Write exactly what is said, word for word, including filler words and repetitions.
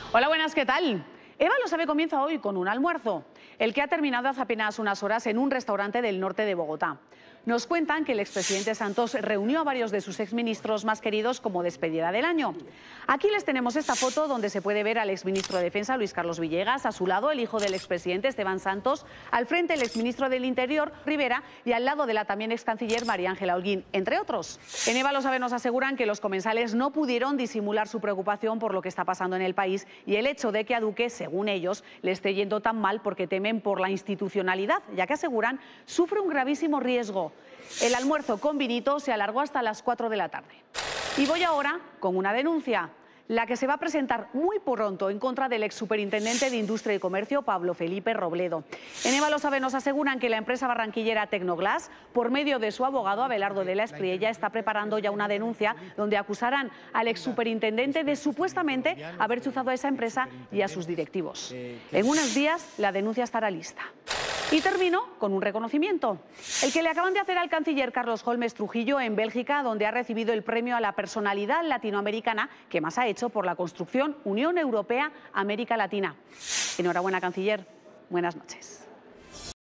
Hola, buenas, ¿qué tal? Eva lo sabe comienza hoy con un almuerzo, el que ha terminado hace apenas unas horas en un restaurante del norte de Bogotá. Nos cuentan que el expresidente Santos reunió a varios de sus exministros más queridos como despedida del año. Aquí les tenemos esta foto donde se puede ver al exministro de Defensa, Luis Carlos Villegas, a su lado el hijo del expresidente, Esteban Santos, al frente el exministro del Interior, Rivera, y al lado de la también ex canciller María Ángela Holguín, entre otros. En Eva lo sabe nos aseguran que los comensales no pudieron disimular su preocupación por lo que está pasando en el país y el hecho de que a Duque, según ellos, le esté yendo tan mal porque temen por la institucionalidad, ya que aseguran sufre un gravísimo riesgo. El almuerzo con vinito se alargó hasta las cuatro de la tarde. Y voy ahora con una denuncia, la que se va a presentar muy pronto en contra del ex superintendente de Industria y Comercio, Pablo Felipe Robledo. En Eva lo sabe nos aseguran que la empresa barranquillera Tecnoglass, por medio de su abogado Abelardo de la Espriella, está preparando ya una denuncia donde acusarán al ex superintendente de supuestamente haber chuzado a esa empresa y a sus directivos. En unos días la denuncia estará lista. Y termino con un reconocimiento, el que le acaban de hacer al canciller Carlos Holmes Trujillo en Bélgica, donde ha recibido el premio a la personalidad latinoamericana que más ha hecho por la construcción Unión Europea-América Latina. Enhorabuena, canciller. Buenas noches.